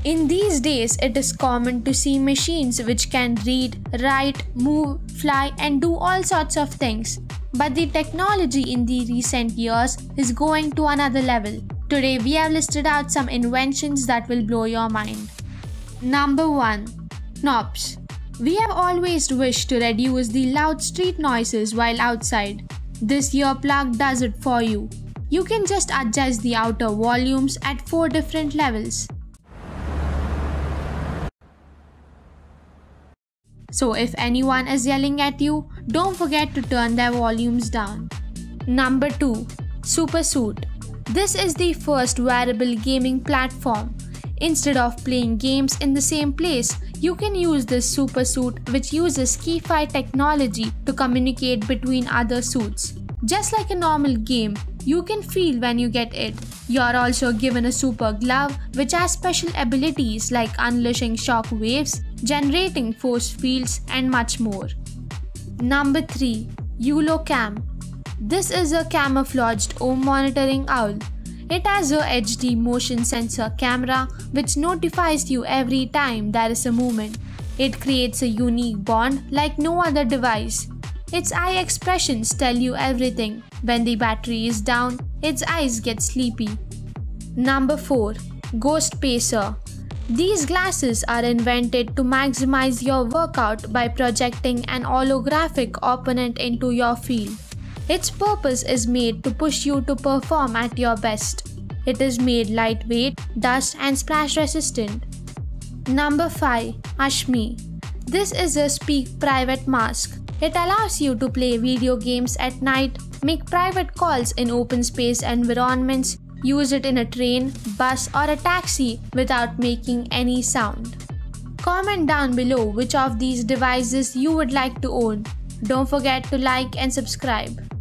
In these days, it is common to see machines which can read, write, move, fly, and do all sorts of things. But the technology in the recent years is going to another level. Today, we have listed out some inventions that will blow your mind. Number 1. Knobs. We have always wished to reduce the loud street noises while outside. This earplug does it for you. You can just adjust the outer volumes at 4 different levels. So if anyone is yelling at you, don't forget to turn their volumes down. Number 2. Supersuit. This is the first wearable gaming platform. Instead of playing games in the same place, you can use this supersuit which uses Ki-Fi technology to communicate between other suits. Just like a normal game, you can feel when you get it. You are also given a super glove which has special abilities like unleashing shock waves, generating force fields, and much more. Number 3. YuloCam. This is a camouflaged home monitoring owl. It has a HD motion sensor camera which notifies you every time there is a movement. It creates a unique bond like no other device. Its eye expressions tell you everything. When the battery is down, its eyes get sleepy. Number 4. Ghost Pacer. These glasses are invented to maximize your workout by projecting an holographic opponent into your field. Its purpose is made to push you to perform at your best. It is made lightweight, dust and splash resistant. Number 5. Ashmi. This is a Speak Private mask. It allows you to play video games at night, make private calls in open space environments, use it in a train, bus or a taxi without making any sound. Comment down below which of these devices you would like to own. Don't forget to like and subscribe.